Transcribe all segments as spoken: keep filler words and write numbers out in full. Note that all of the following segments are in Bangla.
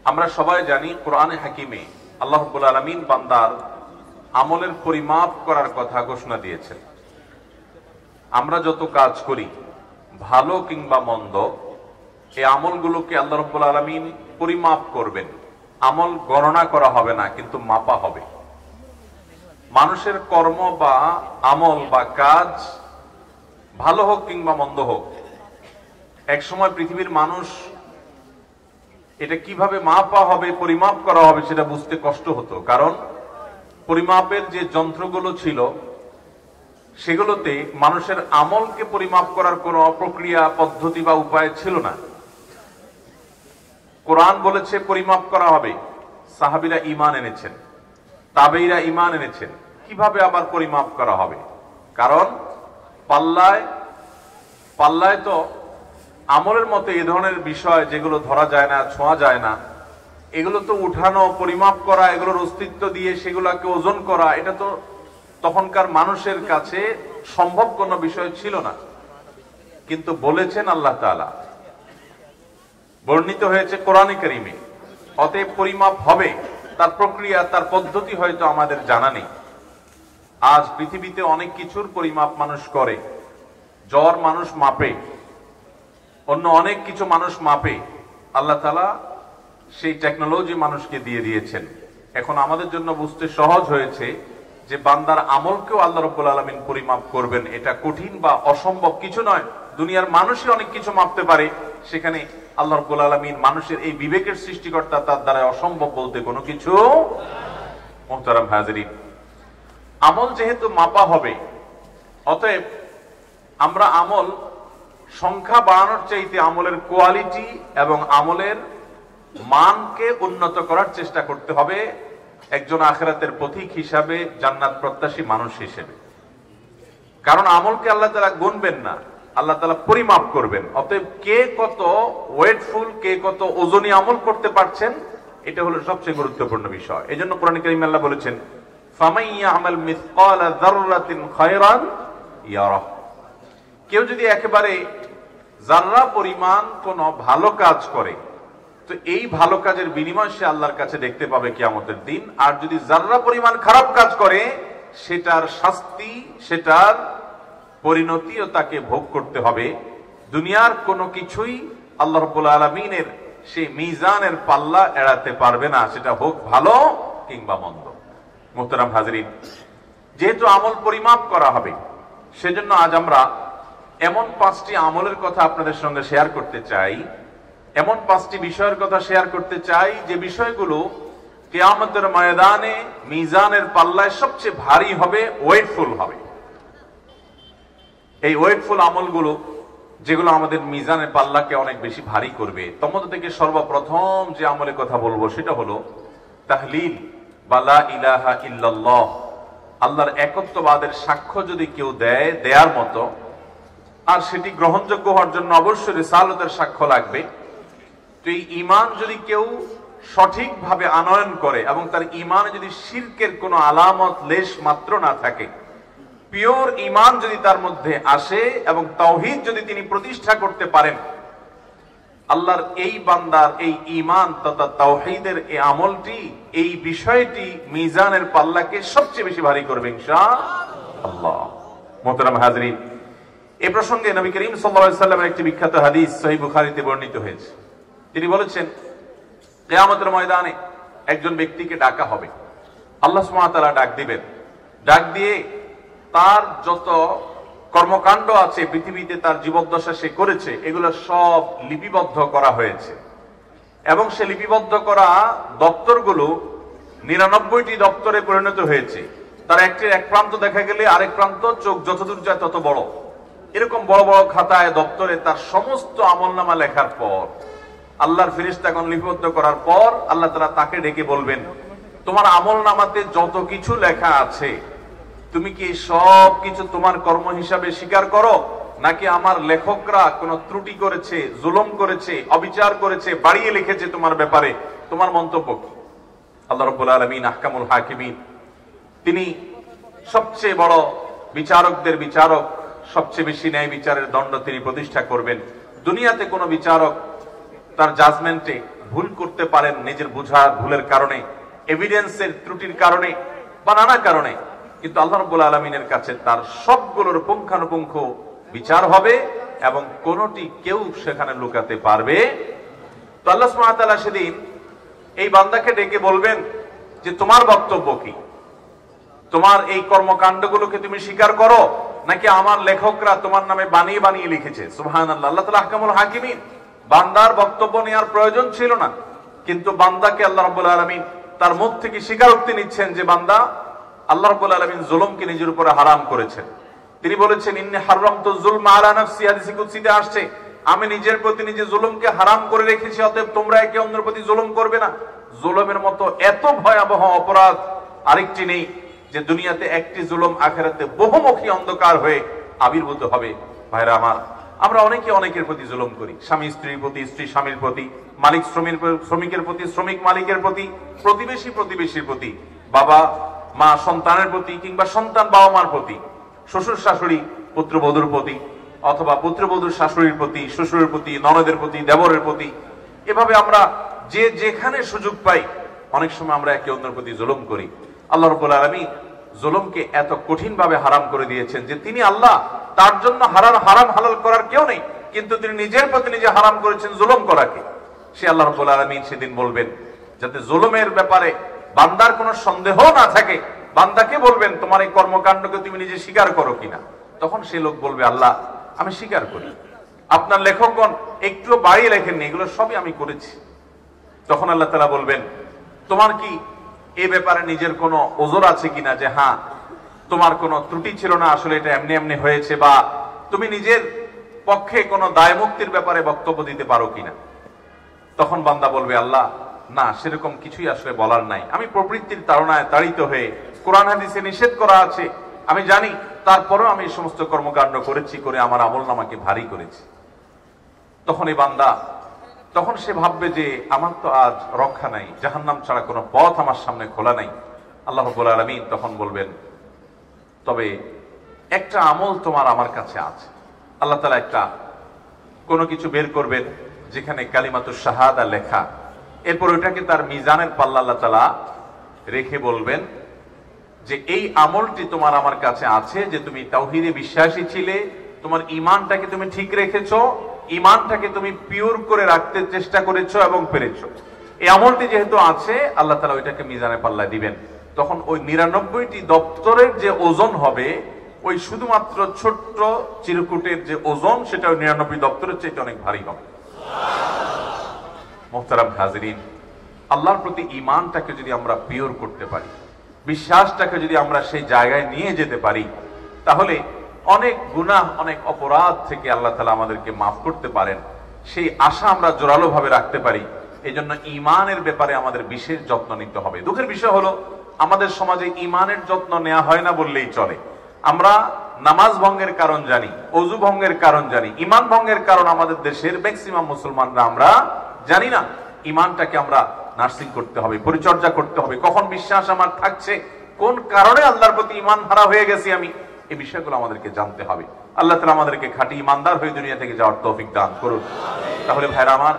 আমরা সবাই জানি কোরআনে হাকিমে আল্লাহ রাব্বুল আলামিন বান্দার আমলের পরিমাপ করার কথা ঘোষণা দিয়েছেন। আমরা যত কাজ করি ভালো কিংবা মন্দ, এই আমলগুলোকে আল্লাহ রাব্বুল আলামিন পরিমাপ করবেন। আমল গণনা করা হবে না, কিন্তু মাপা হবে। মানুষের কর্ম বা আমল বা কাজ ভালো হোক কিংবা মন্দ হোক, এক সময় পৃথিবীর মানুষ এটা কিভাবে মাপা হবে, পরিমাপ করা হবে, সেটা বুঝতে কষ্ট হতো। কারণ পরিমাপের যে যন্ত্রগুলো ছিল সেগুলোতে মানুষের আমলকে পরিমাপ করার কোন প্রক্রিয়া, পদ্ধতি বা উপায় ছিল না। কোরআন বলেছে পরিমাপ করা হবে। সাহাবীরা ঈমান এনেছেন, তাবেঈরা ঈমান এনেছেন। কিভাবে আবার পরিমাপ করা হবে? কারণ পাল্লায় পাল্লায় তো আমলের মতো এই ধরনের বিষয় যেগুলো ধরা যায় না, ছোঁয়া যায় না, এগুলো তো উঠানো, পরিমাপ করা, এগুলোর অস্তিত্ব দিয়ে সেগুলোকে ওজন করা, এটা তো তখনকার মানুষের কাছে সম্ভব কোনো বিষয় ছিল না। কিন্তু বলেছেন আল্লাহ তাআলা, বর্ণিত হয়েছে কোরআনে কারীমে, অতএব পরিমাপ হবে। তার প্রক্রিয়া, তার পদ্ধতি হয়তো আমাদের জানা নেই। আজ পৃথিবীতে অনেক কিছুর পরিমাপ মানুষ করে। জ্বর মানুষ মাপে, অন্য অনেক কিছু মানুষ মাপে। আল্লাহ তাআলা সেই টেকনোলজি মানুষকে দিয়ে দিয়েছেন। এখন আমাদের জন্য বুঝতে সহজ হয়েছে যে বান্দার আমলকেও আল্লাহ রাব্বুল আলামিন পরিমাপ করবেন। এটা কঠিন বা অসম্ভব কিছু নয়। দুনিয়ার মানুষই অনেক কিছু মাপতে পারে, সেখানে আল্লাহ রাব্বুল আলামিন মানুষের এই বিবেকের সৃষ্টিকর্তা, তার দ্বারা অসম্ভব বলতে কোনো কিছু। মুহতারাম হাজিরিন, আমল যেহেতু মাপা হবে, অতএব আমরা আমল সংখ্যা বাড়ানোর চাইতে আমলের কোয়ালিটি এবং আমলের মানকে উন্নত করার চেষ্টা করতে হবে, একজন আখিরাতের পথিক হিসাবে, জান্নাত প্রত্যাশী মানুষ হিসেবে। কারণ আমলকে আল্লাহ তাআলা গুনবেন না, আল্লাহ তাআলা পরিমাপ করবেন। অতএব কে কত ওয়েটফুল, কে কত ওজনী আমল করতে পারছেন, এটা হলো সবচেয়ে গুরুত্বপূর্ণ বিষয়। এই জন্য কোরআনে কারীমে আল্লাহ বলেছেন, ফামান ইয়ামাল মিসকালা যাররাতিন খায়রান ইয়ারাহ। কেউ যদি একেবারে যাররা পরিমাণ কোন ভালো কাজ করে, তো এই ভালো কাজের বিনিময় সে আল্লাহর কাছে দেখতে পাবে কিয়ামতের দিন। আর যদি যাররা পরিমাণ খারাপ কাজ করে, সেটার শাস্তি, সেটার পরিণতিও তাকে ভোগ করতে হবে। দুনিয়ার কোনো কিছুই আল্লাহ রাব্বুল আলামিনের সেই মিজানের পাল্লা এড়াতে পারবে না, সেটা হোক ভালো কিংবা মন্দ। মুহতারাম হাজিরিন, যেহেতু আমল পরিমাপ করা হবে, সেজন্য আজ আমরা এমন পাঁচটি আমলের কথা আপনাদের সঙ্গে শেয়ার করতে চাই, এমন পাঁচটি বিষয়ের কথা শেয়ার করতে চাই যে বিষয়গুলো কিয়ামতের ময়দানে মিজানের পাল্লায় সবচেয়ে ভারী হবে, ওয়েটফুল হবে। এই ওয়েটফুল আমলগুলো যেগুলো আমাদের মিজানের পাল্লাকে অনেক বেশি ভারী করবে, তমধ্যে থেকে সর্বপ্রথম যে আমলের কথা বলবো সেটা হলো তাহলিল বা লা ইলাহা ইল্লাল্লাহ। আল্লাহর একত্ববাদের সাক্ষ্য যদি কেউ দেয় দেয়ার মতো, আর সেটি গ্রহণযোগ্য হওয়ার জন্য অবশ্যই রিসালতের সাক্ষ্য লাগবে। তো এই ঈমান যদি কেউ সঠিকভাবে আনয়ন করে এবং তার ঈমানে যদি শিরকের কোনো আলামত লেশ মাত্র না থাকে, পিওর ঈমান যদি তার মধ্যে আসে এবং তাওহীদ যদি তিনি প্রতিষ্ঠা করতে পারেন, আল্লাহর এই বান্দার এই ঈমান তথা তাওহীদের এই আমলটি, এই বিষয়টি মিজানের পাল্লাকে সবচেয়ে বেশি ভারী করবে ইনশাআল্লাহ। মুহতারাম হাজিরিন, এই প্রসঙ্গে নবী করিম সাল্লাল্লাহু আলাইহি ওয়াসাল্লামের একটি বিখ্যাত হাদিস সহিহ বুখারীতে বর্ণিত হয়েছে। তিনি বলেছেন, কিয়ামতের ময়দানে একজন ব্যক্তিকে ডাকা হবে, আল্লাহ সুবহানাহু ওয়া তাআলা ডাক দিবেন। ডাক দিয়ে তার যত কর্মকাণ্ড আছে পৃথিবীতে, তার জীবদ্দশা সে করেছে, এগুলো সব লিপিবদ্ধ করা হয়েছে। এবং সে লিপিবদ্ধ করা দপ্তরগুলো নিরানব্বইটি দপ্তরে পরিণত হয়েছে। তার একটির এক প্রান্ত দেখা গেলে আরেক প্রান্ত চোখ যতদূর যায় তত বড়। এরকম বড় বড় খাতায়, দপ্তরে তার সমস্ত আমলনামা লেখার পর, আল্লাহর ফেরেশতাগণ লিপিবদ্ধ করার পর, আল্লাহ তাআলা তাকে ডেকে বলবেন, তোমার আমলনামাতে যত কিছু লেখা আছে, তুমি কি সব কিছু তোমার কর্ম হিসাবে স্বীকার করো, নাকি আমার লেখকরা কোনো ত্রুটি করেছে, জুলুম করেছে, অবিচার করেছে, বাড়িয়ে লিখেছে তোমার ব্যাপারে? তোমার মন্তব্য কি? আল্লাহ রাব্বুল আলামিন আহকামুল হাকিমিন, তিনি সবচেয়ে বড় বিচারকদের বিচারক, সবচেয়ে বেশি ন্যায় বিচারের দণ্ড তিনি প্রতিষ্ঠা করবেন। দুনিয়াতে কোনো বিচারক তার জাজমেন্টে ভুল করতে পারেন নিজের বোঝার ভুলের কারণে, এভিডেন্সের ত্রুটির কারণে বা নানা কারণে, কিন্তু আল্লাহ রাব্বুল আলামিনের কাছে তার সবগুলোর পুঙ্খানুপুঙ্খ বিচার হবে এবং কোনটি কেউ সেখানে লুকাতে পারবে। তো আল্লাহ সুবহানাহু ওয়া তাআলা সেদিন এই বান্দাকে ডেকে বলবেন যে তোমার বক্তব্য কি, তোমার এই কর্মকাণ্ডগুলোকে তুমি স্বীকার করো নাকি আমার লেখকরা তোমার নামে বানিয়ে বানিয়ে লিখেছে। সুবহানাল্লাহ, আল্লাহ তাআলা আহকামুল হাকিমিন। বান্দার বক্তব্য নেওয়ার প্রয়োজন ছিল না, কিন্তু বান্দাকে আল্লাহ রাব্বুল আলামিন তার মুখ থেকে স্বীকারোক্তি নিচ্ছেন যে বান্দা আল্লাহ রাব্বুল আলামিন জুলুমকে নিজের উপরে হারাম করেছেন। তিনি বলেছেন ইন্নী হারামতু যুলমা আলা নাফসি, হাদিসে কুদসিতে আসছে আমি নিজের প্রতি নিজে জুলুমকে হারাম করে রেখেছি, অতএব তোমরা একে অন্যের প্রতি জুলুম করবে না। জুলুমের মতো এত ভয়াবহ অপরাধ আরেকটি নেই যে দুনিয়াতে একটি জুলুম আখিরাতে বহুমুখী অন্ধকার হয়ে আবির্ভূত হবে। ভাইরা আমার, আমরা অনেকে অনেকের প্রতি জুলুম করি, স্বামী স্ত্রীর প্রতি, স্ত্রী স্বামীর প্রতি, মালিক শ্রমিক শ্রমিকের প্রতি, শ্রমিক মালিকের প্রতি, প্রতিবেশী প্রতিবেশীর প্রতি, বাবা মা সন্তানের প্রতি, কিংবা সন্তান বাবা মার প্রতি, শ্বশুর শাশুড়ি পুত্রবধূর প্রতি, অথবা পুত্রবধূর শাশুড়ির প্রতি, শ্বশুরের প্রতি, ননদের প্রতি, দেবরের প্রতি। এভাবে আমরা যে যেখানে সুযোগ পাই অনেক সময় আমরা একে অন্যের প্রতি জুলুম করি। আল্লাহ রাব্বুল আলামিন জুলুমকে এত কঠিন ভাবে হারাম করে দিয়েছেন যে তিনি আল্লাহ, তার জন্য হারাম হারাম হালাল করার কেউ নেই, কিন্তু তিনি নিজের প্রতি নিজে হারাম করেছেন জুলুম করাকে। সে আল্লাহ রাব্বুল আলামিন সেদিন বলবেন যাতে জুলুমের ব্যাপারে বান্দার কোনো সন্দেহ না থাকে, বান্দাকে বলবেন তোমার এই কর্মকাণ্ডকে তুমি নিজে স্বীকার করো কিনা। তখন সে লোক বলবে আল্লাহ আমি স্বীকার করি, আপনার লেখকগণ একটু বাড়িয়ে লেখেননি, এগুলো সবই আমি করেছি। তখন আল্লাহ তাআলা বলবেন তোমার কি এই ব্যাপারে নিজের কোনো ওজর আছে কিনা, যে হ্যাঁ তোমার কোনো ত্রুটি ছিল না, আসলে এটা এমনি এমনি হয়েছে, বা তুমি নিজের পক্ষে কোনো দায় মুক্তির ব্যাপারে বক্তব্য দিতে পারো কিনা। তখন বান্দা বলবে আল্লাহ না, সেরকম কিছুই আসলে বলার নাই, আমি প্রবৃত্তির তাড়নায় তাড়িত হয়ে, কোরআন হাদিসে নিষেধ করা আছে আমি জানি, তারপরেও আমি এই সমস্ত কর্মকাণ্ড করেছি, করে আমার আমলনামাকে ভারী করেছি। তখন এই বান্দা, তখন সে ভাববে যে আমার তো আজ রক্ষা নাই, জাহান্নাম ছাড়া কোনো পথ আমার সামনে খোলা নাই। আল্লাহ রাব্বুল আলামিন তখন বলবেন তবে একটা আমল তোমার আমার কাছে আছে। আল্লাহ তাআলা একটা কোনো কিছু বের করবেন যেখানে কালিমাতুশ শাহাদা লেখা, এরপর ওটাকে তার মিজানের পাল্লা আল্লাহ তাআলা রেখে বলবেন যে এই আমলটি তোমার আমার কাছে আছে, যে তুমি তাওহীদে বিশ্বাসী ছিলে, তোমার ঈমানটাকে তুমি ঠিক রেখেছো, ঈমানটাকে তুমি পিওর করে রাখতে চেষ্টা করেছো এবং পেরেছো। এই আমলটি যেহেতু আছে আল্লাহ তাআলা ওইটাকে মিজানে পাল্লা দিবেন। তখন ওই নিরানব্বইটি দপ্তরের যে ওজন হবে, ওই শুধুমাত্র ছোট্ট চিরকুটের যে ওজন, সেটা ওই নিরানব্বই দপ্তরের চাইতে অনেক ভারী হবে। মুহতারাম হাজিরিন, আল্লাহর প্রতি ঈমানটাকে যদি আমরা পিওর করতে পারি, বিশ্বাসটাকে যদি আমরা সেই জায়গায় নিয়ে যেতে পারি, তাহলে অনেক গুনাহ, অনেক অপরাধ থেকে আল্লাহ তাআলা আমাদেরকে মাফ করতে পারেন, সেই আশা আমরা জোরালো ভাবে রাখতে পারি। এই জন্য ঈমানের ব্যাপারে আমাদের বিশেষ যত্ন নিতে হবে। দুঃখের বিষয় হলো আমাদের সমাজে ঈমানের যত্ন নেওয়া হয় না বললেই চলে। আমরা নামাজ ভঙ্গের কারণ জানি, ওযু ভঙ্গের কারণ জানি, ঈমান ভঙ্গের কারণ আমাদের দেশের ম্যাক্সিমাম মুসলমানরা আমরা জানি না। ঈমানটাকে আমরা নার্সিং করতে হবে, পরিচর্যা করতে হবে। কখন বিশ্বাস আমার থাকছে, কোন কারণে আল্লাহর প্রতি ঈমান হারা হয়ে গেছি আমি, এই বিষয়গুলো আমাদেরকে জানতে হবে। আল্লাহ তাআলা আমাদেরকে খাঁটি ঈমানদার হয়ে দুনিয়া থেকে যাওয়ার তৌফিক দান করুন। তাহলে ভাইরা আমার,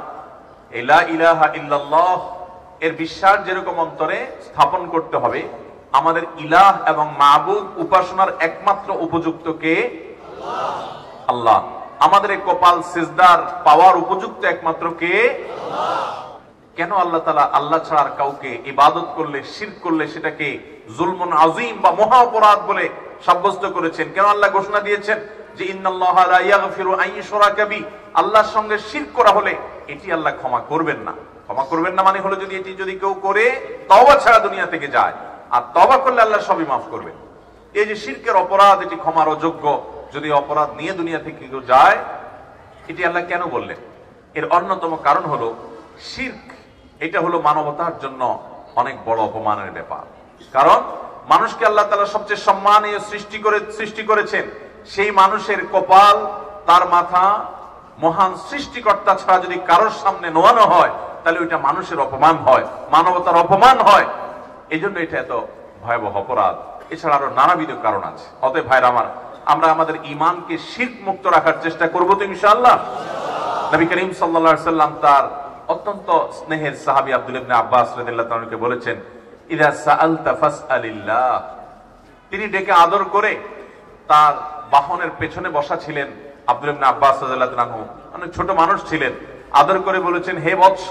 লা ইলাহা ইল্লাল্লাহ এর বিশ্বাস যেরকম অন্তরে স্থাপন করতে হবে, আমাদের ইলাহ এবং মাবুদ উপাসনার একমাত্র উপযুক্ত কে? আল্লাহ। আল্লাহ। আমাদের এই কপাল সিজদার পাওয়ার উপযুক্ত একমাত্র কে? আল্লাহ। কেন আল্লাহ তাআলা আল্লাহ ছাড়া কাউকে ইবাদত করলে, শিরক করলে সেটাকে জুলমুন আযীম বা মহা অপরাধ বলে সাব্যস্ত করেছেন? কেন আল্লাহ ঘোষণা দিয়েছেন যে ইন্নাল্লাহা লা ইয়াগফিরু আন ইউশরাকা বি, আল্লাহর সঙ্গে শিরক করা হলে এটি আল্লাহ ক্ষমা করবেন না। ক্ষমা করবেন না মানে হলো যদি এটি যদি কেউ করে তওবা ছাড়া দুনিয়া থেকে যায়, আর তওবা করলে আল্লাহ সবই মাফ করবেন। এই যে শিরকের অপরাধ, এটি ক্ষমার অযোগ্য। যদি অপরাধ নিয়ে দুনিয়া থেকে কেউ যায়, এটি আল্লাহ কেন বললেন? এর অন্যতম কারণ হলো শিরক, এটা হলো মানবতার জন্য অনেক বড় অপমানের ব্যাপার। কারণ মানুষকে আল্লাহ তাআলা সবচেয়ে সম্মানীয় সৃষ্টি করে সৃষ্টি করেছেন, সেই মানুষের কপাল, তার মাথা মহান সৃষ্টিকর্তা ছাড়া যদি কারোর সামনে নোয়ানো হয়, তাহলে ওইটা মানুষের অপমান হয়, মানবতার অপমান হয়। এই জন্য এটা এত ভয়াবহ অপরাধ। এছাড়া আরো নানাবিধ কারণ আছে। অতএব ভাইরা আমার, আমরা আমাদের ঈমানকে শিরক মুক্ত রাখার চেষ্টা করব তো ইনশাআল্লাহ। নবী করিম সাল্লাল্লাহু আলাইহি সাল্লাম তার অত্যন্ত স্নেহের সাহাবী আব্দুল্লাহ ইবনে আব্বাস রাদিয়াল্লাহু তাআলাকে বলেছেন, ইযা সাআলতা ফাসআলিল্লাহ। তিনি ডেকে আদর করে তার বাহনের পেছনে বসা ছিলেন আব্দুল্লাহ ইবনে আব্বাস রাদিয়াল্লাহু তাআলা, অনেক ছোট মানুষ ছিলেন, আদর করে বলেছেন, হে বৎস,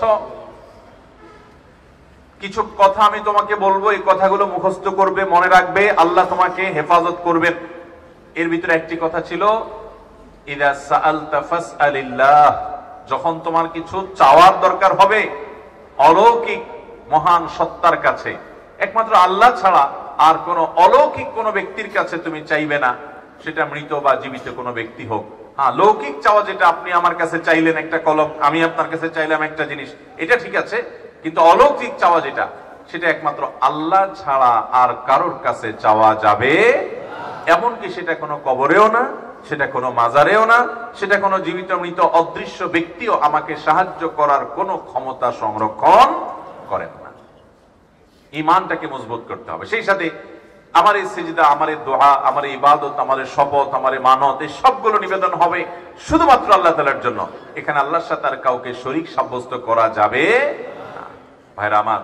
কিছু কথা আমি তোমাকে বলবো, এই কথাগুলো মুখস্থ করবে, মনে রাখবে, আল্লাহ তোমাকে হেফাজত করবেন। এর ভিতরে একটি কথা ছিল, ইযা সাআলতা ফাসআলিল্লাহ, যখন তোমার কিছু চাওয়ার দরকার হবে অলৌকিক মহান সত্তার কাছে, একমাত্র আল্লাহ ছাড়া আর কোন অলৌকিক কোন ব্যক্তির কাছে তুমি চাইবে না, সেটা মৃত বা জীবিত কোন ব্যক্তি হোক। হ্যাঁ, লৌকিক চাওয়া যেটা, আপনি আমার কাছে চাইলেন একটা কলম, আমি আপনার কাছে চাইলাম একটা জিনিস, এটা ঠিক আছে, কিন্তু অলৌকিক চাওয়া যেটা, সেটা একমাত্র আল্লাহ ছাড়া আর কারোর কাছে চাওয়া যাবে, এমনকি সেটা কোনো কবরেও না, সেটা কোনো মাজারেও না, সেটা কোনো জীবিত মৃত অদৃশ্য ব্যক্তিও আমাকে সাহায্য করার কোনো ক্ষমতা সংরক্ষণ করেন না। ঈমানটাকে মজবুত করতে হবে। সেই সাথে আমার এই সিজদা, আমার এই দোয়া, আমার এই ইবাদত, আমার এই শপথ, আমার এই মানত, এই সবগুলো নিবেদন হবে শুধুমাত্র আল্লাহ তাআলার জন্য। এখানে আল্লাহর সাথে আর কাউকে শরীক সাব্যস্ত করা যাবে না। ভাইরা আমার,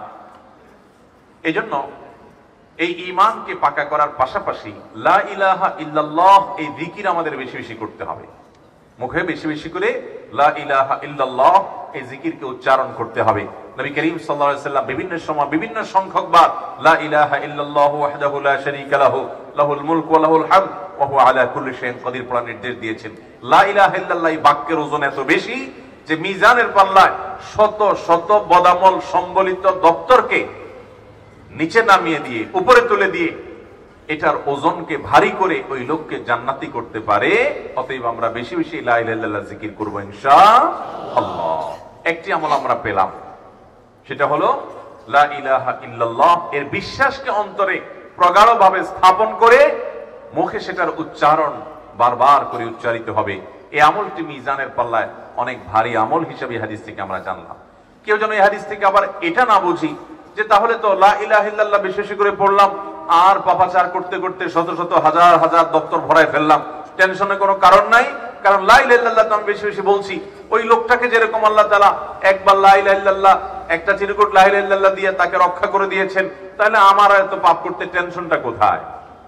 এই জন্য এই ঈমানকে পাকা করার পাশাপাশি লা ইলাহা ইল্লাল্লাহ এই জিকির আমাদের বেশি বেশি করতে হবে। মুখে বেশি বেশি করে লা ইলাহা ইল্লাল্লাহ এই জিকিরকে উচ্চারণ করতে হবে। নবী করিম সাল্লাল্লাহু আলাইহি ওয়াসাল্লাম বিভিন্ন সময় বিভিন্ন সংখ্যকবার লা ইলাহা ইল্লাল্লাহু ওয়াহদাহু লা শারীকা লাহু লাহুল মুলকু ওয়া লাহুল হামদ ওয়া হুয়া আলা কুল্লি শাইইন কাদির পড়ার নির্দেশ দিয়েছেন। লা ইলাহা ইল্লাল্লাহ এই বাক্যের ওজন এত বেশি যে মিজানের পাল্লায় শত শত বদামল সম্বলিত দপ্তরকে নিচে নামিয়ে দিয়ে উপরে তুলে দিয়ে এটার ওজনকে ভারী করে ওই লোককে জান্নাতি করতে পারে। অতএব আমরা বেশি বেশি লা ইলাহা ইল্লাল্লাহ জিকির করব ইনশাআল্লাহ। একটি আমল আমরা পেলাম, সেটা হলো লা ইলাহা ইল্লাল্লাহ এর বিশ্বাসকে অন্তরে প্রগাঢ়ভাবে স্থাপন করে মুখে সেটার উচ্চারণ বারবার করে উচ্চারিত হবে। এই আমলটি মিজানের পাল্লায় অনেক ভারী আমল হিসেবে হাদিস থেকে আমরা জানলাম। কেউ যেন এই হাদিস থেকে আবার এটা না বুঝি যে তাহলে তো লা ইলাহা ইল্লাল্লাহ বেশি বেশি করে পড়লাম আর পাপাচার করতে করতে শত শত হাজার হাজার দপ্তর ভরায় ফেললাম, টেনশনের কোনো কারণ নাই। কারণ লা ইলাহা ইল্লাল্লাহ তো আমি বেশি বেশি বলছি। ওই লোকটাকে যেরকম আল্লাহ তাআলা একবার লা ইলাহা ইল্লাল্লাহ একটা চিরকুট লা ইলাহা ইল্লাল্লাহ দিয়ে তাকে রক্ষা করে দিয়েছেন, তাহলে আমার এত পাপ করতে টেনশনটা কোথায়?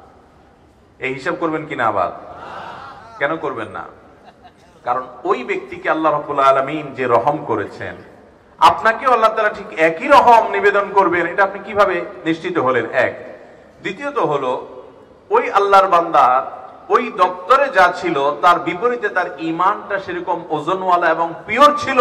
এই হিসাব করবেন কিনা? আবার কেন করবেন না? কারণ ওই ব্যক্তিকে আল্লাহ রাব্বুল আলামিন যে রহম করেছেন, আপনাকেও আল্লাহ তাআলা ঠিক একই রহম নিবেদন করবেন, এটা আপনি কিভাবে নিশ্চিত হলেন? এক। দ্বিতীয়ত হলো ওই আল্লাহর বান্দা ওই দপ্তরে যা ছিল তার বিপরীতে তার ঈমানটা সেরকম ওজনওয়ালা এবং পিওর ছিল।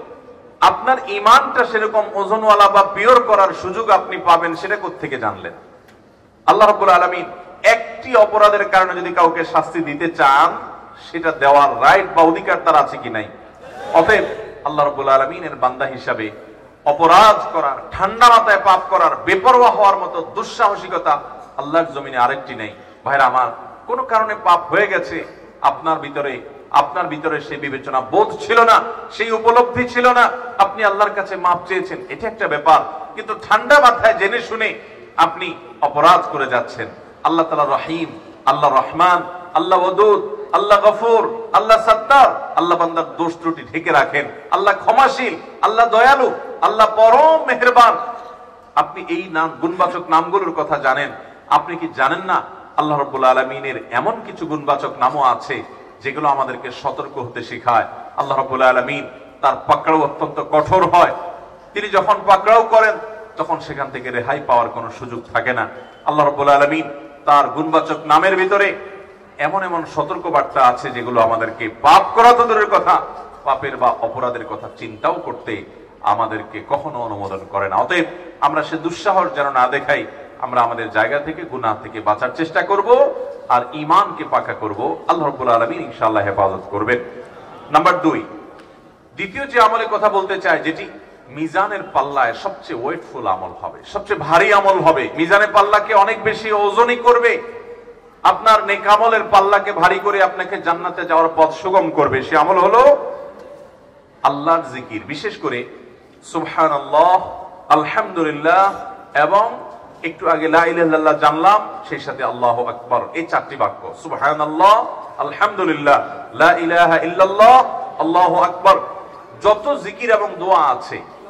আপনার ঈমানটা সেরকম ওজনওয়ালা বা পিওর করার সুযোগ আপনি পাবেন, সেটা কোত্থেকে জানলেন? আল্লাহ রাব্বুল আলামিন একটি অপরাধের কারণে যদি কাউকে শাস্তি দিতে চান, সেটা দেওয়ার রাইট বা অধিকার তার আছে কি নাই? অতএব আল্লাহ রাব্বুল আলামিনের বান্দা হিসাবে অপরাধ করার, ঠান্ডা মাথায় পাপ করার, বেপরোয়া হওয়ার মতো দুঃসাহসিকতা আল্লাহর জমিনে আরেকটি নেই। ভাইরা আমার, কোন কারণে পাপ হয়ে গেছে, আপনার ভিতরে আপনার ভিতরে সেই বিবেচনা বোধ ছিল না, সেই উপলব্ধি ছিল না, আপনি আল্লাহর কাছে মাপ চেয়েছেন, এটা একটা ব্যাপার। কিন্তু ঠান্ডা মাথায় জেনে শুনে আপনি অপরাধ করে যাচ্ছেন। আল্লাহ তাআলা রহিম, আল্লাহ রহমান, আল্লাহ ওয়াদুদ, আল্লাহ গফুর, আল্লাহ সাত্তার, আল্লাহ বান্দার দোষ ত্রুটি ঢেকে রাখেন, আল্লাহ ক্ষমাশীল, আল্লাহ দয়ালু, আল্লাহ পরম মেহেরবান। আপনি এই নাম গুণবাচক নামগুলোর কথা জানেন। আপনি কি জানেন না আল্লাহ রাব্বুল আলামিনের এমন কিছু গুণবাচক নামও আছে যেগুলো আমাদেরকে সতর্ক হতে শেখায়? আল্লাহ রাব্বুল আলামিন তার পাকড়াও অত্যন্ত কঠোর হয়। তিনি যখন পাকড়াও করেন তখন সেখান থেকে রেহাই পাওয়ার কোনো সুযোগ থাকে না। আল্লাহ রাব্বুল আলামিন তার গুণবাচক নামের ভিতরে এমন এমন সতর্ক বার্তা আছে যেগুলো আমাদেরকে পাপ করা তো দূরের কথা, পাপের বা অপরাধের কথা চিন্তাও করতে আমাদেরকে কখনো অনুমোদন করে না। অতএব আমরা সে দুঃসাহস যেন না দেখাই, আমরা আমাদের জায়গা থেকে গুনাহ থেকে বাঁচার চেষ্টা করব আর ঈমানকে পাকা করব। আল্লাহ রাব্বুল আলামিন ইনশাআল্লাহ হেফাজত করবেন। নাম্বার দুই, দ্বিতীয় যে আমলের কথা বলতে চাই, যেটি মিজানের পাল্লায় সবচেয়ে ওয়েটফুল আমল হবে, সবচেয়ে ভারী আমল হবে, মিজানের পাল্লাকে অনেক বেশি ওজনই করবে, আপনার নেক আমলের পাল্লাকে ভারী করে আপনাকে জান্নাতে যাওয়ার পথ সুগম করবে। সে আমল হলো আল্লাহর জিকির। বিশেষ করে সুবহানাল্লাহ, আলহামদুলিল্লাহ এবং একটু আগে লা ইলাহা ইল্লাল্লাহ জানলাম, সেই সাথে আল্লাহু আকবার, এই চারটি বাক্য সুবহানাল্লাহ, আলহামদুলিল্লাহ, লা ইলাহা ইল্লাল্লাহ, আল্লাহু আকবার। যত জিকির এবং দোয়া আছে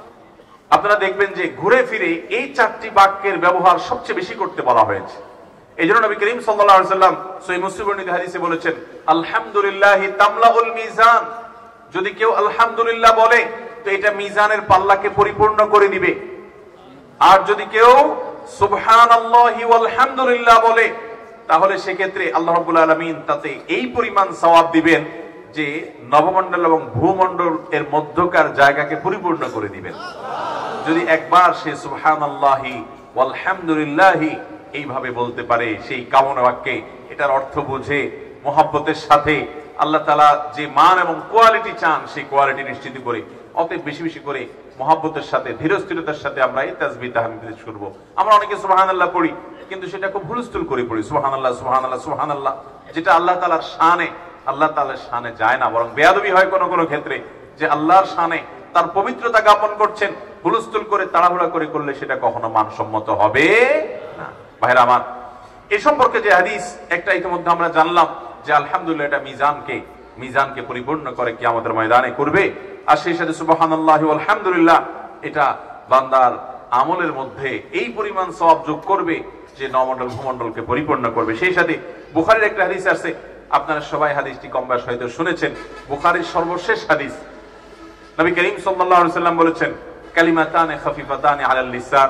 আপনারা দেখবেন যে ঘুরে ফিরে এই চারটি বাক্যের ব্যবহার সবচেয়ে বেশি করতে বলা হয়েছে। এই জন্য নবী করিম সাল্লাল্লাহু আলাইহি ওয়াসাল্লাম সহিহ মুসলিম বর্ণিত হাদিসে বলেছেন, আলহামদুলিল্লাহ তামলাউল মিজান। যদি কেউ আলহামদুলিল্লাহ বলে তো এটা মিজানের পাল্লাকে পরিপূর্ণ করে দিবে। আর যদি কেউ সুবহানাল্লাহি ওয়াল হামদুলিল্লাহ বলে তাহলে সেক্ষেত্রে আল্লাহ রাব্বুল আলামিন তাতে এই পরিমাণ সওয়াব দিবেন যে নবমণ্ডল এবং ভূমণ্ডল এর মধ্যকার জায়গাকে পরিপূর্ণ করে দিবেন। যদি একবার সে সুবহানাল্লাহি ওয়াল হামদুলিল্লাহি এইভাবে বলতে পারে, সেই কামনা বাক্যে এটার অর্থ বুঝে মহব্বতের সাথে আল্লাহ তাআলা যে মান এবং কোয়ালিটি চান সেই কোয়ালিটি নিশ্চিত করে, অতএব বেশি বেশি করে মহব্বতের সাথে ধীরস্থিরতার সাথে আমরা এই তাসবিহ তাহমিদ পেশ করব। আমরা অনেকে সুবহানাল্লাহ পড়ি কিন্তু সেটা খুব হুলস্থুল করে পড়ি, সুবহানাল্লাহ সুবহানাল্লাহ সুবহানাল্লাহ, যেটা আল্লাহ তাআলার শানে আল্লাহ তাআলার শানে যায় না, বরং বেয়াদবি হয় কোনো কোনো ক্ষেত্রে যে আল্লাহর শানে তার পবিত্রতা জ্ঞাপন করছেন, হুলস্থুল করে তাড়াহুড়া করে করলে সেটা কখনো মানসম্মত হবে না। ভাইরা আমার, এই সম্পর্কে যে হাদিস একটা ইতিমধ্যে আমরা জানলাম যে আলহামদুলিল্লাহ এটা মিজানকে মিজানকে পরিপূর্ণ করে কিয়ামতের ময়দানে করবে। আর সেই সাথে সুবহানাল্লাহি ওয়াল হামদুলিল্লাহ এটা বান্দার আমলের মধ্যে এই পরিমাণ সওয়াব যোগ করবে যে নবমণ্ডল ভূমণ্ডলকে পরিপূর্ণ করবে। সেই সাথে বুখারীর একটা হাদিস আছে, আপনারা সবাই হাদিসটি কম বেশি হয়তো শুনেছেন, বুখারীর সর্বশেষ হাদিস। নবী করিম সাল্লাল্লাহু আলাইহি ওয়াসাল্লাম বলেছেন, কালিমাতানে খাফিফাতানে আলাল লিসান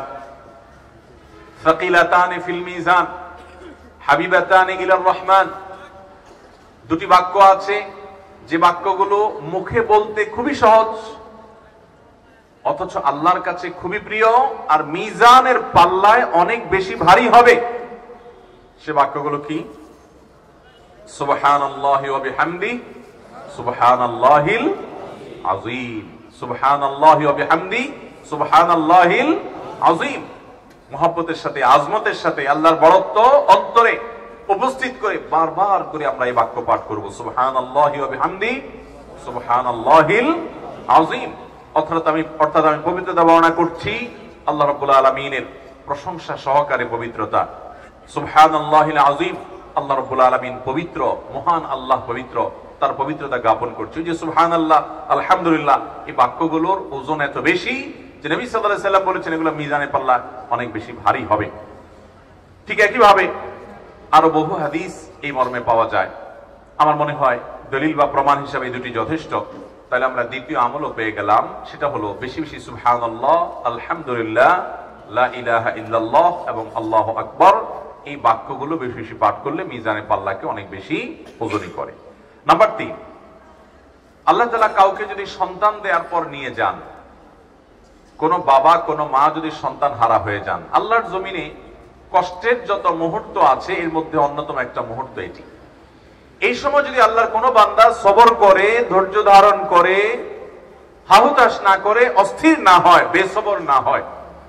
সাকিলাতানে ফিল মিজান হাবিবাতানে ইলার রহমান। দুটি বাক্য আছে যে বাক্যগুলো মুখে বলতে খুবই সহজ অথচ আল্লাহর কাছে খুবই প্রিয় আর মিজানের পাল্লায় অনেক বেশি ভারী হবে। সে বাক্যগুলো কি? সুবহানাল্লাহি ওয়া বিহামদি সুবহানাল্লাহিল আযীম, সুবহানাল্লাহি ওয়া বিহামদি সুবহানাল্লাহিল আযীম। মহব্বতের সাথে আজমতের সাথে আল্লাহর বড়ত্ব অন্তরে উপস্থিত করে বারবার করে আমরা এই বাক্য পাঠ করব, সুবহানাল্লাহি ওয়া বিহামদি সুবহানাল্লাহিল আযীম। অর্থাৎ আমি অর্থাৎ আমি পবিত্রতা বর্ণনা করছি আল্লাহ রাব্বুল আলামিনের প্রশংসা সহকারে পবিত্রতা। সুবহানাল্লাহিল আযীম, আল্লাহ রাব্বুল আলামিন পবিত্র, মহান আল্লাহ পবিত্র, তার পবিত্রতা জ্ঞাপন করছি। যে সুবহানাল্লাহ আলহামদুলিল্লাহ এই বাক্যগুলোর ওজন এত বেশি যে নবী সাল্লাল্লাহু আলাইহি ওয়াসাল্লাম বলেছেন এগুলো মিজানের পাল্লা অনেক বেশি ভারী হবে। ঠিক একই ভাবে আরো বহু হাদিস এই মর্মে পাওয়া যায়। আমার মনে হয় দলিল বা প্রমাণ হিসাবে এই দুটি যথেষ্ট। তাহলে আমরা দ্বিতীয় আমলও পেয়ে গেলাম, সেটা হলো বেশি বেশি সুবহানাল্লাহ, আলহামদুলিল্লাহ, লা ইলাহা ইল্লাল্লাহ এবং আল্লাহু আকবার এই বাক্যগুলো বেশি বেশি পাঠ করলে মিজানের পাল্লাকে অনেক বেশি ওজনী করে। নাম্বার তিন, আল্লাহ তাআলা কাউকে যদি সন্তান দেওয়ার পর নিয়ে যান, কোন বাবা কোন মা যদি সন্তান হারা হয়ে যান, আল্লাহর জমিনে কষ্টের যত মুহূর্ত আছে এর মধ্যে অন্যতম একটা মুহূর্ত এটি। এই সময় যদি আল্লাহর কোন বান্দা সবর করে, ধৈর্য ধারণ করে, হাহুতাশ না করে, অস্থির না হয়, বেসবর না হয়,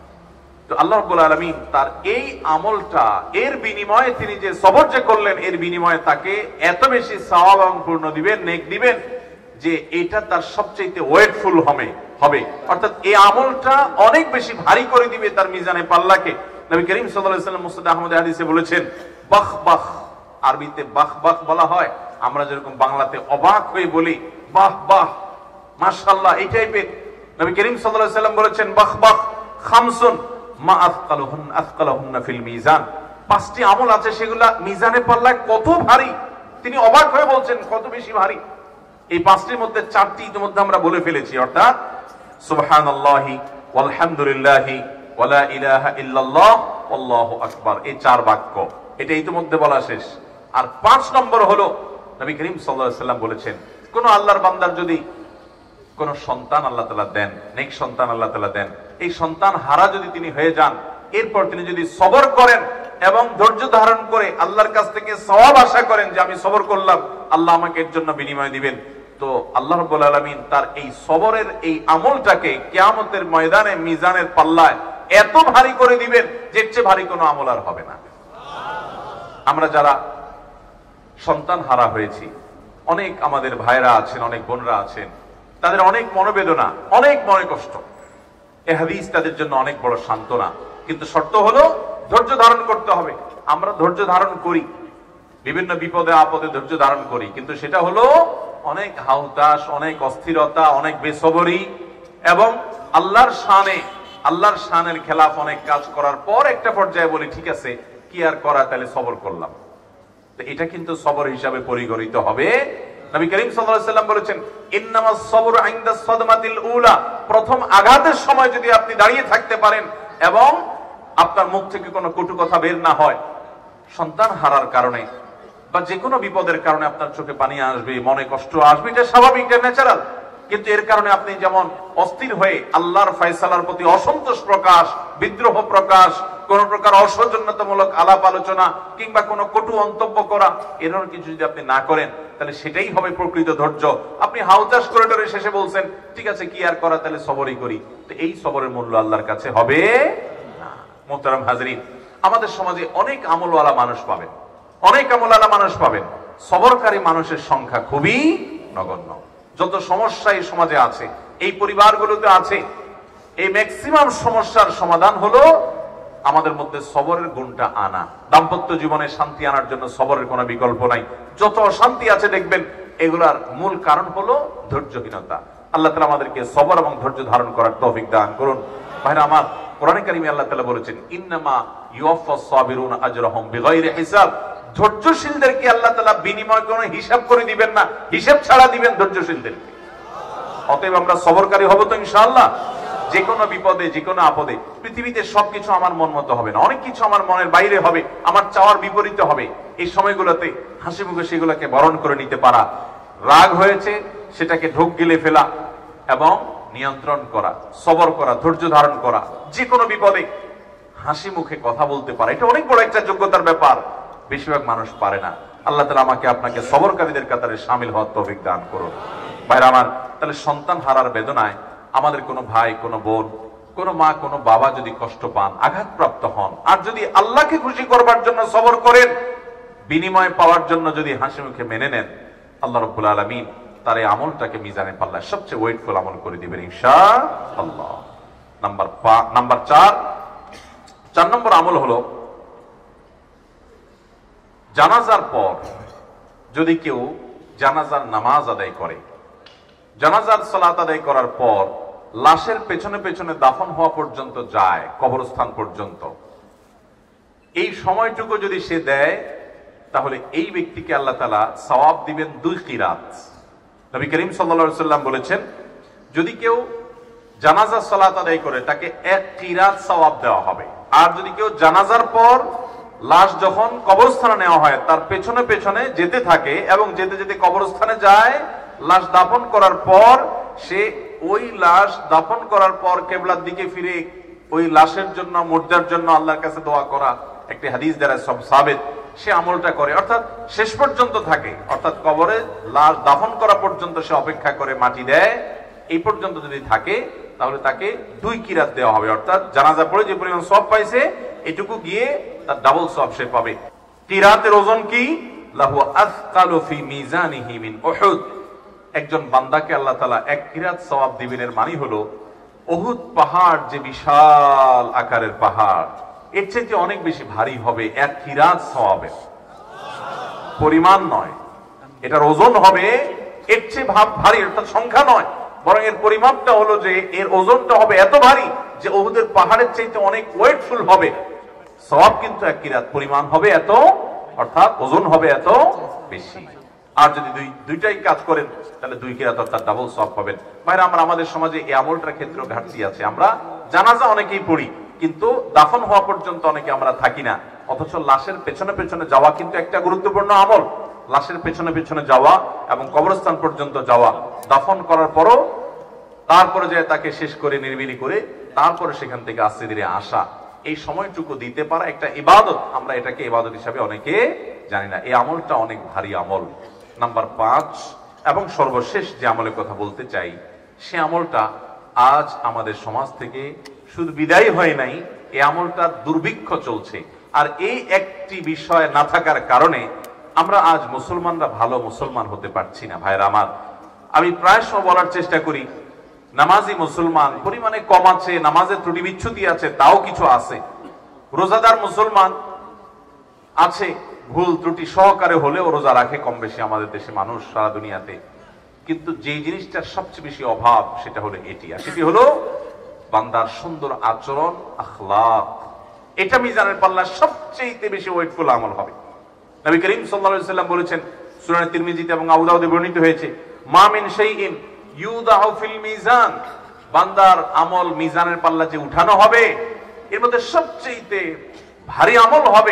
তো আল্লাহ রাব্বুল আলামিন তার এই আমলটা এর বিনিময়ে তিনি যে সবর যে করলেন এর বিনিময়ে তাকে এত বেশি সওয়াব এবং পূর্ণ দিবেন, নেক দিবেন যে এটা তার সবচেয়ে ওয়েটফুল হবে হবে অর্থাৎ এই আমলটা অনেক বেশি ভারী করে দিবে তার মিজানে পাল্লাকে। নবী করিম সাল্লাল্লাহু আলাইহি ওয়াসাল্লাম মুসনাদ আহমদ হাদিসে বলেছেন, বাখ বাখ, আরবিতে বাখ বাখ বলা হয়, আমরা যেরকম বাংলাতে অবাক হয়ে বলি বাহ বাহ মাশাআল্লাহ এই টাইপের। নবী করিম সাল্লাল্লাহু আলাইহি ওয়াসাল্লাম বলেছেন বাখ বাখ খামসুন মা আথকালুহুন আথকালুহুন্না ফিল মিজান, পাঁচটি আমল আছে সেগুলা মিজানে পাল্লায় কত ভারী, তিনি অবাক হয়ে বলছেন কত বেশি ভারী। এই পাঁচটির মধ্যে চারটি ইতিমধ্যে আমরা বলে ফেলেছি, অর্থাৎ সুবহানাল্লাহি ওয়াল হামদুলিল্লাহি ওয়া লা ইলাহা ইল্লাল্লাহ আল্লাহু আকবার, এই চার বাক্য এটা ইতিমধ্যে বলা শেষ। আর পাঁচ নম্বর হলো নবী করিম সাল্লাল্লাহু আলাইহি ওয়াসাল্লাম বলেছেন, কোন আল্লাহর বান্দার যদি কোন সন্তান আল্লাহ তাআলা দেন, নেক সন্তান আল্লাহ তাআলা দেন, এই সন্তান হারা যদি তিনি হয়ে যান, এরপর তিনি যদি সবর করেন এবং ধৈর্য ধারণ করে আল্লাহর কাছ থেকে সওয়াব আশা করেন যে আমি সবর করলাম, আল্লাহ আমাকে এর জন্য বিনিময় দিবেন, তো আল্লাহ রাব্বুল আলামিন তার এই সবরের এই আমলটাকে কিয়ামতের ময়দানে মিজানের পাল্লায় এত ভারী করে দিবেন যে এর চেয়ে ভারী কোনো আমল আর হবে না। আমরা যারা সন্তান হারা হয়েছি, অনেক আমাদের ভাইরা আছেন, অনেক বোনরা আছেন, তাদের অনেক মনোবেদনা, অনেক মনে কষ্ট। এই হাদিস তাদের জন্য অনেক বড় সান্ত্বনা, কিন্তু শর্ত হলো ধৈর্য ধারণ করতে হবে। আমরা ধৈর্য ধারণ করি, বিভিন্ন বিপদে আপদে ধৈর্য ধারণ করি, কিন্তু সেটা হলো অনেক হাউতাস, অনেক অস্থিরতা, অনেক বেসবরি এবং আল্লাহর শানে আল্লাহর শানের খেলাফ অনেক কাজ করার পর একটা পর্যায়ে বলি ঠিক আছে কি আর করা, তাহলে সবর করলাম। তো এটা কিন্তু সবর হিসাবে পরিগণিত হবে। নবী করিম সাল্লাল্লাহু আলাইহি ওয়াসাল্লাম বলেছেন ইন্নামাস সাবরু ইনদা সাদমাতিল উলা, প্রথম আঘাতের সময় যদি আপনি দাঁড়িয়ে থাকতে পারেন এবং আপনার মুখ থেকে কোনো কটু কথা বের না হয়, সন্তান হারার কারণে বা যে কোনো বিপদের কারণে আপনার চোখে পানি আসবে, মনে কষ্ট আসবে, এটা স্বাভাবিক, এটা ন্যাচারাল। কিন্তু এর কারণে আপনি যেমন অস্থির হয়ে আল্লাহর ফয়সালার প্রতি অসন্তোষ প্রকাশ, বিদ্রোহ প্রকাশ, কোন প্রকার অসৌজন্যতামূলক আলাপ আলোচনা কিংবা কোনো কটু মন্তব্য করা, এরকম কিছু যদি আপনি না করেন তাহলে সেটাই হবে প্রকৃত ধৈর্য। আপনি হাউচাস করিডোরে শেষে বলছেন ঠিক আছে কি আর করা, তাহলে সবরই করি, তো এই সবরের মূল্য আল্লাহর কাছে হবে না। মোহতারাম হাজরিন, আমাদের সমাজে অনেক আমলওয়ালা মানুষ পাবেন, অনেক আমলওয়ালা মানুষ পাবেন, সবরকারী মানুষের সংখ্যা খুবই নগণ্য। যত সমস্যা এই সমাজে আছে, এই পরিবারগুলোতে আছে, এই ম্যাক্সিমাম সমস্যার সমাধান হলো আমাদের মধ্যে সবরের গুণটা আনা। দাম্পত্য জীবনে শান্তি আনার জন্য সবরের কোনো বিকল্প নাই। যত অশান্তি আছে দেখবেন এগুলার মূল কারণ হলো ধৈর্যহীনতা। আল্লাহ তাআলা আমাদেরকে সবর এবং ধৈর্য ধারণ করার তৌফিক দান করুন। ভাইরা আমার, কোরআনে কারিমে আল্লাহ তাআলা বলেছেন ইন্নামা ইউওয়াফাস সাবিরুনা আজরাহুম বিগাইরি হিসাব, ধৈর্যশীলদেরকে আল্লাহ তাআলা বিনিময় কোনো হিসাব করে দিবেন না, হিসাব ছাড়া দিবেন ধৈর্যশীলদেরকে। অতএব আমরা সবরকারী হব তো ইনশাআল্লাহ। যে কোনো বিপদে, যে কোনো আপদে, পৃথিবীতে সবকিছু আমার মন মতো হবে না, অনেক কিছু আমার মনের বাইরে হবে, আমার চাওয়ার বিপরীতে হবে। এই সময়গুলোতে হাসি মুখে সেগুলোকে বরণ করে নিতে পারা, রাগ হয়েছে সেটাকে ঢোক গিলে ফেলা এবং নিয়ন্ত্রণ করা, সবর করা, ধৈর্য ধারণ করা, যে কোনো বিপদে হাসি মুখে কথা বলতে পারা, এটা অনেক বড় একটা যোগ্যতার ব্যাপার। বেশিরভাগ মানুষ পারে না। আল্লাহ তাআলা আমাকে আপনাকে সবরকারীদের কাতারে শামিল হওয়ার তৌফিক দান করুন। ভাইরা আমার, তাহলে সন্তান হারার বেদনায় আমাদের কোনো ভাই, কোনো বোন, কোনো মা, কোনো বাবা যদি কষ্ট পান, আঘাতপ্রাপ্ত হন, আর যদি আল্লাহকে খুশি করবার জন্য সবর করেন, বিনিময় পাওয়ার জন্য যদি হাসি মুখে মেনে নেন, আল্লাহ রাব্বুল আলামিন তার এই আমলটাকে মিজানে পাল্লায় সবচেয়ে ওয়েটফুল আমল করে দিবেন ইনশাআল্লাহ। নাম্বার নাম্বার চার চার নম্বর আমল হলো জানাজার পর যদি কেউ জানাজার নামাজ আদায় করে, জানাজার সালাত আদায় করার পর লাশের পেছনে পেছনে দাফন হওয়া পর্যন্ত যায়, কবরস্থান পর্যন্ত, এই সময়টুকু যদি সে দেয় তাহলে এই ব্যক্তিকে আল্লাহ তাআলা সওয়াব দিবেন দুই কিরাত। নবী করিম সাল্লাল্লাহু আলাইহি ওয়াসাল্লাম বলেছেন যদি কেউ জানাজার সালাত আদায় করে তাকে এক কিরাত সওয়াব দেওয়া হবে। আর যদি কেউ জানাজার পর লাশ যখন কবরস্থানে নেওয়া হয় তার পেছনে পেছনে যেতে থাকে এবং যেতে যেতে কবরস্থানে যায়, লাশ দাফন করার পর সে ওই লাশ দাফন করার পর কিবলার দিকে ফিরে ওই লাশের জন্য, মুর্দার জন্য আল্লাহর কাছে দোয়া করা, একটি হাদিস দ্বারা সব সাবেত, সে আমলটা করে, অর্থাৎ শেষ পর্যন্ত থাকে, অর্থাৎ কবরে লাশ দাফন করা পর্যন্ত সে অপেক্ষা করে, মাটি দেয়, এই পর্যন্ত যদি থাকে তাহলে তাকে দুই কিরাত দেওয়া হবে। অর্থাৎ জানাজা পড়ে যে পরিমাণ সওয়াব পাইছে এটুকু গিয়ে তার ডাবল সওয়াব সে পাবে। কিরাতের ওজন কি? লাহু আসকালু ফি মিজানিহি মিন উহুদ। একজন বান্দাকে আল্লাহ তাআলা এক কিরাত সওয়াব দিবেন, এর মানে হলো উহুদ পাহাড় যে বিশাল আকারের পাহাড়, এর চাইতে অনেক বেশি ভারী হবে এক কিরাত সওয়াবের। পরিমাণ নয়, এটার ওজন হবে এর চেয়ে ভারী, অর্থাৎ সংখ্যা নয়, বরং এর পরিমাপটা হলো যে এর ওজনটা হবে এত ভারী যে উহুদের পাহাড়ের চাইতে অনেক ওয়েটফুল হবে। সওয়াব কিন্তু এক কিরাত, পরিমাণ হবে এত, অর্থাৎ ওজন হবে এত বেশি। আর যদি দুই দুইটাই কাজ করেন তাহলে দুই কিরাত অর্থাৎ ডাবল সওয়াব পাবেন। ভাইরা আমরা, আমাদের সমাজে এই আমলটার ক্ষেত্রে ঘাটতি আছে। আমরা জানাজা অনেকেই পড়ি কিন্তু দাফন হওয়া পর্যন্ত অনেকে আমরা থাকি না, অথচ লাশের পেছনে পেছনে যাওয়া কিন্তু একটা গুরুত্বপূর্ণ আমল। লাশের পেছনে পেছনে যাওয়া এবং কবরস্থান পর্যন্ত যাওয়া, দাফন করার পরও তারপরে যে তাকে শেষ করে নির্বিলি করে তারপরে সেখান থেকে আস্তে ধীরে আসা, এই সময়টুকু দিতে পারা একটা ইবাদত। আমরা এটাকে ইবাদত হিসাবে অনেকে জানি না। এই আমলটা অনেক ভারী আমল। নাম্বার পাঁচ এবং সর্বশেষ যে আমলের কথা বলতে চাই, সে আমলটা আজ আমাদের সমাজ থেকে শুধু বিদায় হয় নাই, এই আমলটার দুর্ভিক্ষ চলছে। আর এই একটি বিষয় না থাকার কারণে আমরা আজ মুসলমানরা ভালো মুসলমান হতে পারছি না। ভাইরা আমার, আমি প্রায় সময় বলার চেষ্টা করি নামাজি মুসলমান পরিমাণে কম আছে, নামাজের ত্রুটি বিচ্ছুতি আছে, তাও কিছু আছে। রোজাদার মুসলমান আছে, ভুল ত্রুটি সহকারে হলেও রোজা রাখে কম বেশি আমাদের দেশে মানুষ, সারা দুনিয়াতে। কিন্তু যে জিনিসটার সবচেয়ে বেশি অভাব সেটা হলো এটি, আর সেটি হলো বান্দার সুন্দর আচরণ, আখলাক, এটা মিজানের পাল্লায় সবচেয়ে বেশি ওয়েটফুল আমল হবে। নবী করিম সাল্লাল্লাহু আলাইহি ওয়াসাল্লাম বলেছেন, সুনানে তিরমিজিতে এবং আবু দাউদে বর্ণিত হয়েছে, মা মিন শাইইন ইউদাউ ফিল মিজান, বান্দার আমল মিজানের পাল্লা যে উঠানো হবে এর মধ্যে সবচেয়ে ভারী আমল হবে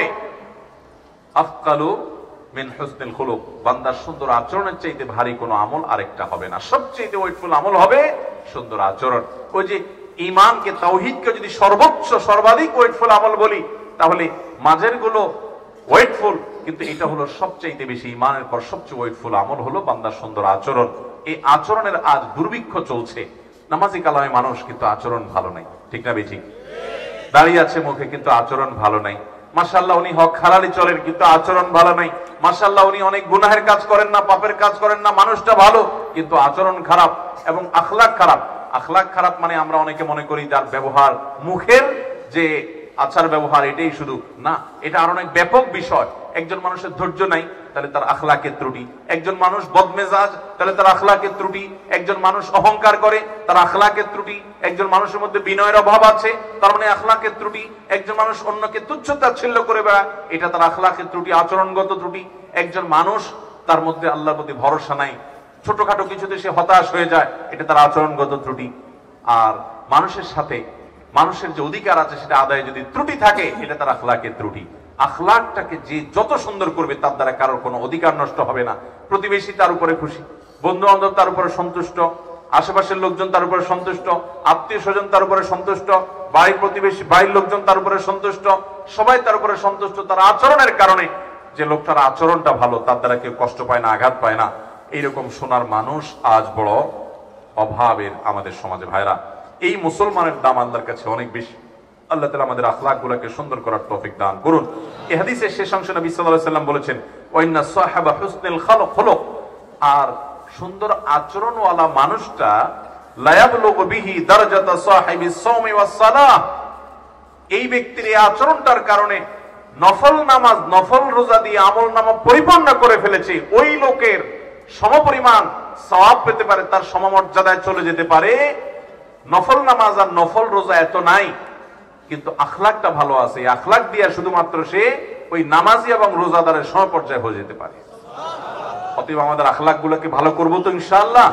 আফকালু মিন হুসনিল খুলুক, বান্দার সুন্দর আচরণের চাইতে ভারী কোনো আমল আরেকটা হবে না। সবচেয়ে ওয়েটফুল আমল হবে সুন্দর আচরণ। ওই যে ঈমানকে, তাওহীদকে যদি সর্বোচ্চ সর্বাধিক ওয়েটফুল আমল বলি, তাহলে মাঝের গুলো ওয়েটফুল, কিন্তু এটা হলো সবচেয়ে বেশি, ঈমানের পর সবচেয়ে ওয়েটফুল আমল হলো বান্দার সুন্দর আচরণ। এই আচরণের আজ দুর্ভিক্ষ চলছে। নামাজি কালামে মানুষ, কিন্তু আচরণ ভালো নাই, ঠিক না বেঠিক? দাঁড়িয়ে আছে মুখে, কিন্তু আচরণ ভালো নাই। মাশাআল্লাহ উনি হক হালালি চলেন, কিন্তু আচরণ ভালো নাই। মাশাআল্লাহ উনি অনেক গুনাহের কাজ করেন না, পাপের কাজ করেন না, মানুষটা ভালো, কিন্তু আচরণ খারাপ এবং আখলাক খারাপ। আখলাক খারাপ মানে আমরা অনেকে মনে করি যার ব্যবহার, মুখের যে আচার ব্যবহার এটাই শুধু না, এটা আর অনেক ব্যাপক বিষয়। একজন মানুষের ধৈর্য নাই, তাহলে তার আখলাকের ত্রুটি। একজন মানুষ বদমেজাজ, তাহলে তার আখলাকের ত্রুটি। একজন মানুষ অহংকার করে, তার আখলাকের ত্রুটি। একজন মানুষের মধ্যে বিনয়ের অভাব আছে, তার মানে আখলাকের ত্রুটি। একজন মানুষ অন্যকে তুচ্ছ-তাচ্ছিল্য করে বেড়ায়, এটা তার আখলাকের ত্রুটি, আচরণগত ত্রুটি। একজন মানুষ তার মধ্যে আল্লাহর প্রতি ভরসা নাই, ছোটখাটো কিছুতে সে হতাশ হয়ে যায়, এটা তার আচরণগত ত্রুটি। আর মানুষের সাথে মানুষের যে অধিকার আছে সেটা আদায়ে যদি ত্রুটি থাকে, এটা তার আখলাকের ত্রুটি। আখলাকটাকে যে যত সুন্দর করবে, তার দ্বারা কারোর কোনো অধিকার নষ্ট হবে না। প্রতিবেশী তার উপরে খুশি, বন্ধু বান্ধব তার উপরে সন্তুষ্ট, আশেপাশের লোকজন তার উপরে সন্তুষ্ট, আত্মীয় স্বজন তার উপরে সন্তুষ্ট, বাড়ির প্রতিবেশী, বাড়ির লোকজন তার উপরে সন্তুষ্ট, সবাই তার উপরে সন্তুষ্ট তার আচরণের কারণে। যে লোকটার আচরণটা ভালো, তার দ্বারা কেউ কষ্ট পায় না, আঘাত পায় না। এইরকম সোনার মানুষ আজ বড় অভাবের আমাদের সমাজে। ভাইরা, এই মুসলমানের দাম আল্লাহর কাছে অনেক বেশি। আল্লাহ তাআলা আমাদের আখলাক গুলোকে সুন্দর করার তৌফিক দান করুন। এই হাদিসের শেষ অংশে নবী সাল্লাল্লাহু আলাইহি ওয়াসাল্লাম বলেছেন, ওয়াইন্না সাহাবা হুসনুল খুলুক, আর সুন্দর আচরণওয়ালা মানুষটা লা ইয়াবলুগু বিহি দারাজাতা সাহিবিস সাওমি ওয়াস সালাহ, এই ব্যক্তির এই আচরণটার কারণে নফল নামাজ, নফল রোজা দিয়ে আমল নামা পরিপূর্ণ করে ফেলেছে, ওই লোকের সমপরিমাণ সওয়াব পেতে পারে, তার সমমর্যাদায় চলে যেতে পারে। নফল নামাজ আর নফল রোজা এত নাই, কিন্তু আখলাকটা ভালো আছে, আখলাক দিয়ে শুধুমাত্র সে ওই নামাজি এবং রোজাদারের সমপর্যায়ে হয়ে যেতে পারে। অতএব আমাদের আখলাক গুলোকে ভালো করবো তো ইনশাআল্লাহ।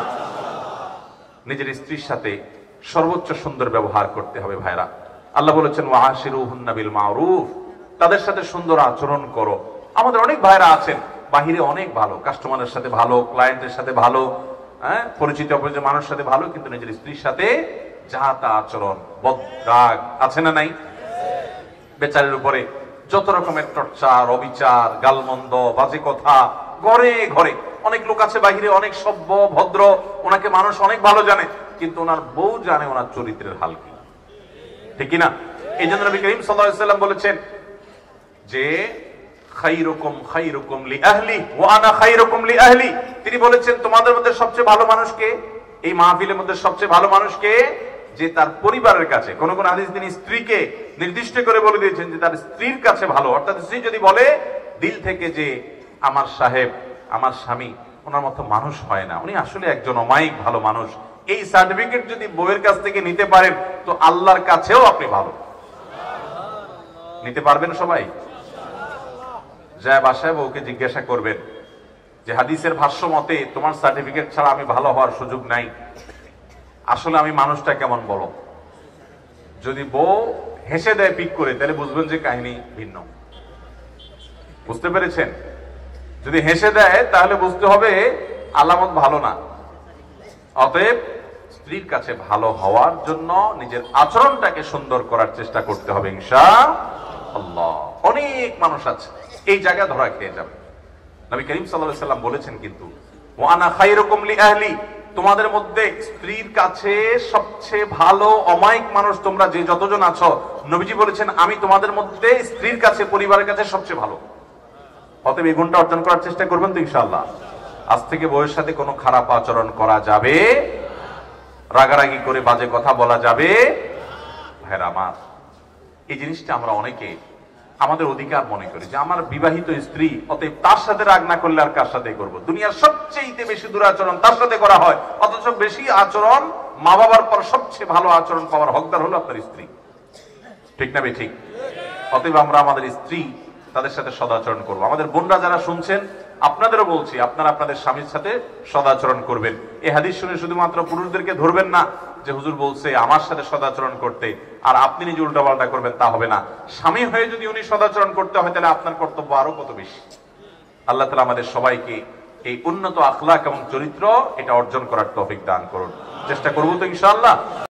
নিজের স্ত্রীর সাথে সর্বোচ্চ সুন্দর ব্যবহার করতে হবে। ভাইরা, আল্লাহ বলেছেন ওয়াশিরুহুন্না বিল মারুফ, তাদের সাথে সুন্দর আচরণ করো। আমাদের অনেক ভাইরা আছেন বাহিরে অনেক ভালো, কাস্টমারের সাথে ভালো, ক্লায়েন্টের সাথে ভালো, হ্যাঁ, পরিচিত অপরিচিত মানুষের সাথে ভালো, কিন্তু নিজের স্ত্রীর সাথে যা তা আচরণ, বদরাগ আছে না নাই? বেচারের উপরে যত রকমের টর্চার, অবিচার, গালমন্দ, বাজে কথা, ঘরে ঘরে। অনেক লোক আছে বাহিরে অনেক সভ্য ভদ্র, ওনাকে মানুষ অনেক ভালো জানে, কিন্তু ওনার বউ জানে ওনার চরিত্রের হাল কি, ঠিক কিনা? এই জন্য নবী করিম সাল্লাল্লাহু আলাইহি ওয়াসাল্লাম বলেছেন যে খায়রুকুম খায়রুকুম লিআহলি ওয়া আনা খায়রুকুম লিআহলি, তিনি বলেছেন তোমাদের মধ্যে সবচেয়ে ভালো মানুষ কে? এই মাহফিলের মধ্যে সবচেয়ে ভালো মানুষ কে? যে তার পরিবারের কাছে, কোন কোন হাদিস তিনি স্ত্রীকে নির্দিষ্ট করে বলে দিয়েছেন যে তার স্ত্রীর কাছে ভালো। অর্থাৎ স্ত্রী যদি বলে দিল থেকে যে আমার সাহেব, আমার স্বামী ওনার মতো মানুষ হয় না, উনি আসলে একজন অমায়িক ভালো মানুষ, এই সার্টিফিকেট যদি বউয়ের কাছ থেকে নিতে পারেন, তো আল্লাহর কাছেও আপনি ভালো নিতে পারবেন। সবাই যা বাসায় বউকে জিজ্ঞাসা করবেন যে হাদিসের ভাষ্য মতে তোমার সার্টিফিকেট ছাড়া আমি ভালো হওয়ার সুযোগ নাই, আসলে আমি মানুষটা কেমন বলো। যদি বউ হেসে দেয় পিক করে, তাহলে বুঝবেন যে কাহিনী ভিন্ন। বুঝতে পেরেছেন? যদি হেসে দেয় তাহলে বুঝতে হবে আলামত ভালো না। অতএব স্ত্রীর কাছে ভালো হওয়ার জন্য নিজের আচরণটাকে সুন্দর করার চেষ্টা করতে হবে ইনশাআল্লাহ। অনেক মানুষ আছে এই জায়গা ধরা খেয়ে যাবে। নবী করিম সাল্লাল্লাহু আলাইহি ওয়াসাল্লাম বলেছেন কিন্তু ওয়া আনা খায়রুকুম লিআহলি, তোমাদের মধ্যে স্ত্রীর কাছে সবচেয়ে ভালো অমায়িক মানুষ তোমরা যে যতজন আছো, নবীজি বলেছেন আমি তোমাদের মধ্যে স্ত্রীর কাছে, পরিবারের কাছে সবচেয়ে ভালো। অতএব এই গুণটা অর্জন করার চেষ্টা করবেন তো ইনশাআল্লাহ। আজ থেকে বউয়ের সাথে কোনো খারাপ আচরণ করা যাবে, রাগারাগি করে বাজে কথা বলা যাবে। ভাইরা আমার, এই জিনিসটা আমরা অনেকে আমাদের অধিকার মনে করি যে আমার বিবাহিত স্ত্রী, অতএব তার সাথে রাগ না করলে আর কার সাথে করবো। দুনিয়ার সবচেয়ে বেশি দুরাচরণ তার সাথে করা হয়, অথচ বেশি আচরণ মা বাবার পর সবচেয়ে ভালো আচরণ পাওয়ার হকদার হলো আপনার স্ত্রী, ঠিক না ভাই? ঠিক। অতএব আমরা আমাদের স্ত্রী তাদের সাথে সদাচরণ করবো। আমাদের বোনরা যারা শুনছেন, আপনাদেরও বলছি, আপনারা আপনাদের স্বামীর সাথে সদাচরণ করবেন। এই হাদিস শুনে শুধুমাত্র পুরুষদেরকে ধরবেন না যে হুজুর বলছে আমার সাথে সদাচরণ করতে, আর আপনি নিজে উল্টাপাল্টা করবেন, তা হবে না। স্বামী হয়ে যদি উনি সদাচরণ করতে হয়, তাহলে আপনার কর্তব্য আরো কত বেশি। আল্লাহ তাআলা আমাদের সবাইকে এই উন্নত আখলাক এবং চরিত্র এটা অর্জন করার তৌফিক দান করুন। চেষ্টা করবো তো ইনশাআল্লাহ।